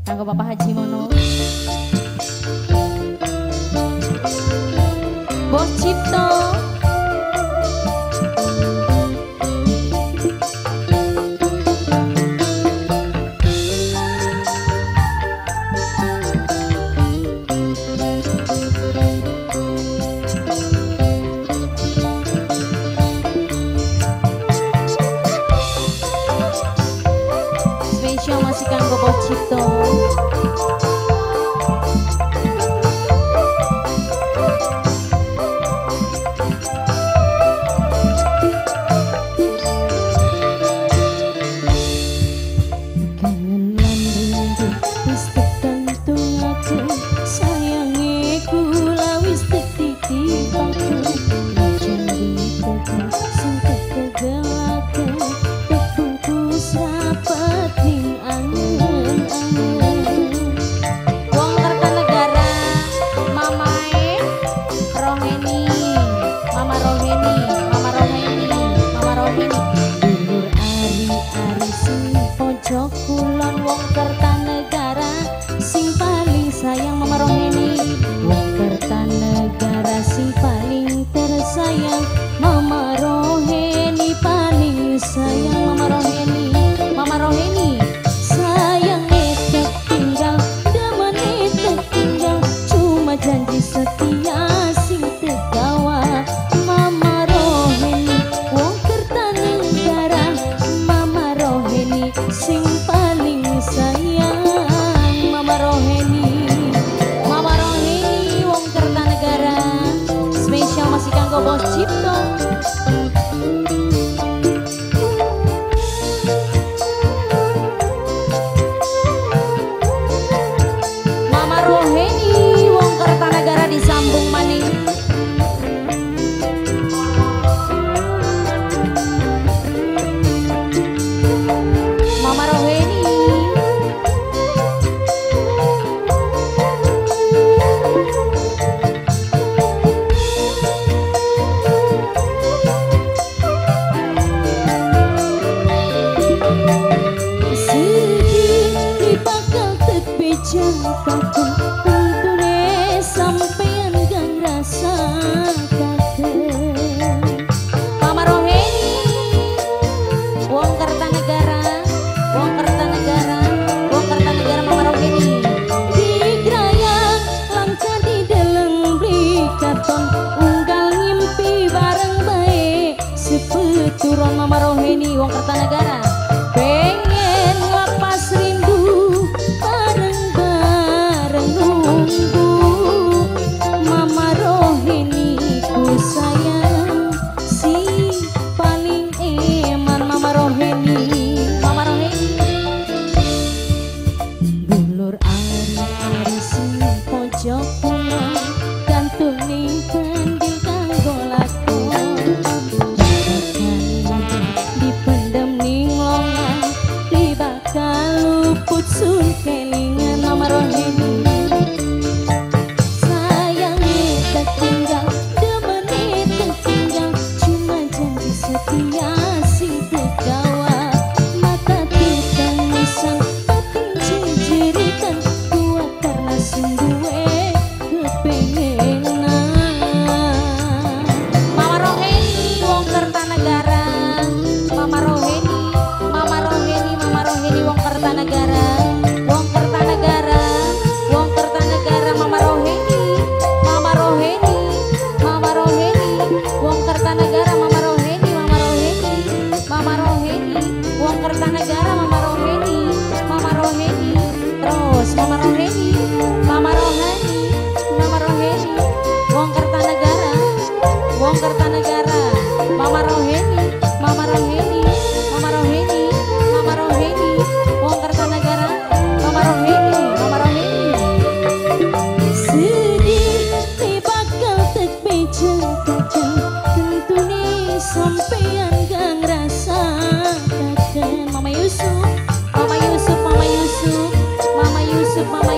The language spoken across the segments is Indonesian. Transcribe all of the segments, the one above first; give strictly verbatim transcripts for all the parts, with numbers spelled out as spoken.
Kanggo Bapak Haji Mono. Bos Cipto. Spesial masih kanggo Bos Cipto. Kulon wong Kertanegara sing paling sayang Mama Roheni. Wong Kertanegara sing paling tersayang Mama Roheni, paling sayang Mama Roheni. Mama Roheni sayang etek tinggal, daman etek tinggal, cuma janji setia sing tegawa. Mama Roheni wong Kertanegara, Mama Roheni sing paling sayang Mama Roheni. Mama Roheni wong Kertanegara, spesial masih kanggo Bos Cipto. Mama Roheni wong Kertanegara disambung maning. Mama Roheni sedih bakal terbejang kakek, tentune sampean gang rasa kakek. Mama Roheni wong Kertanegara, wong Kertanegara, wong Kertanegara Mama Roheni. Digrayang langkah di dalam beli karton, unggal ngimpi bareng bae sepeturon Mama Roheni wong Kertanegara. Pengen lapas rindu bareng-bareng nunggu Mama Roheni ku sayang si paling eman Mama Roheni. Mama Roheni dulur ari-ari sing pojok kulon, gantung ning pendil kanggo lakon, dipendem ning longan, di bakal luput sun kelingan Mama Roheni. Sayang etek tinggal, demen etek tinggal, cuma janji setia sing tegawa. Mata tangisan, batin jejeritan, kuat karena sing duwe kepengenan. Mama Roheni wong Kertanegara, Mama Roheni, Mama Roheni, Mama Roheni wong Kertanegara, wong Kertanegara, wong Kertanegara Mama Roheni, Mama Roheni, Mama Roheni wong Kertanegara, Mama Roheni, Mama Roheni, Mama Roheni wong Kertanegara, Mama Roheni, Mama Roheni, terus Mama Roheni, Mama Roheni, Mama Roheni wong Kertanegara, wong Kertanegara, Mama Roheni, Mama Roheni, Mama Roheni, Mama Roheni wong Kertanegara, Mama Roheni, Mama Roheni. Sedih di bakal terbejang kakek, tentune sampean gang rasa kakek. Mama Yusuf, Mama Yusuf, Mama Yusuf, Mama Yusuf, Mama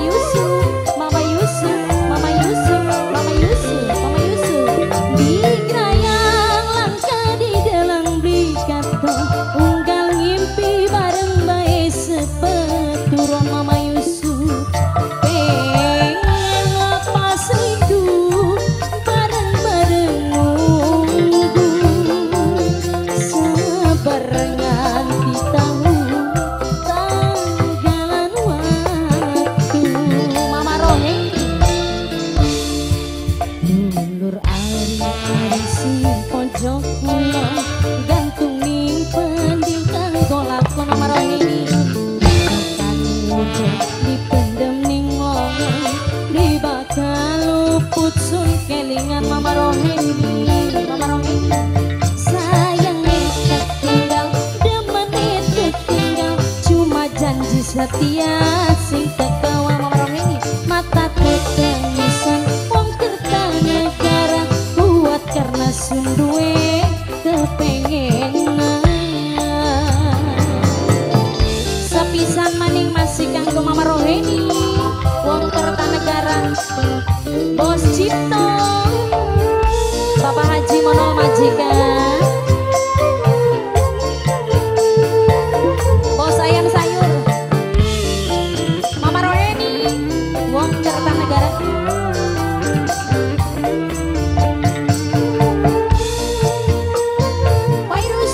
aja dipendem ning wongan di bakal luput sun kelingan Mama Roheni Mama Roheni sayangnya tertinggal demenit tertinggal cuma janji setia sing tekawa Mama Roheni mata ketangisan wong Kertanegara kuat karena sunduwe kepengenan sepisan maning masih kanggo Mama Roheni wong Kertanegara Bos Cipto Bapak Haji Mono Majikan Bos Ayam Sayur Mama Roheni wong Kertanegara Virus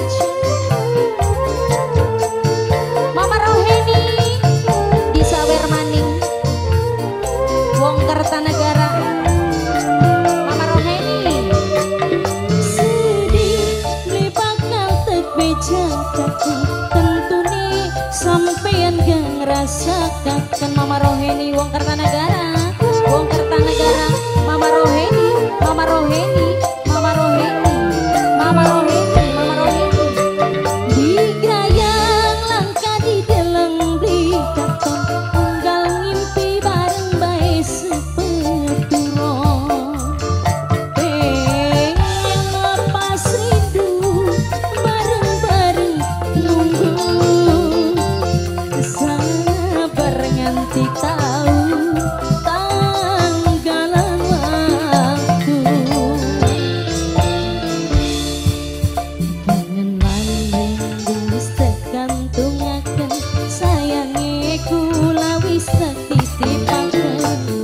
Mama Roheni di Sawer Maning wong Kertanegara Mama Roheni sedih beli bakal tegbejakakan tentuni sampeyan gak ngerasakakan Mama Roheni wong Kertanegara wong Kertanegara Mama Roheni Mama Roheni Mama Roheni Mama Roheni Mama Roheni digrayang langka di dalam beli katon unggal ngimpi bareng bae sepeturo pengen lepas rindu bareng-bareng nunggu sabar nganti tahu tanggalan waktu kangen maling wis tergantungaken sayange kula wis titip-titipaken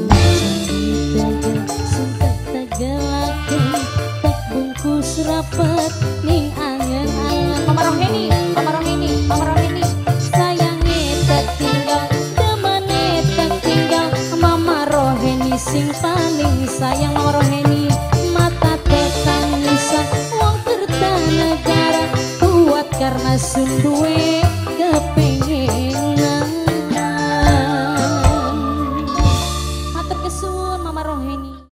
suntek tegelaken tak bungkus rapet ning angen-angen Mama Roheni Mama Roheni Mama Roheni sayange tertinggal demene tertinggal Mama Roheni sing paling sayang Mama Roheni mata tetangisan wong Kertanegara kuat karena sunduwe kepengenan matur kesuwun Mama Roheni.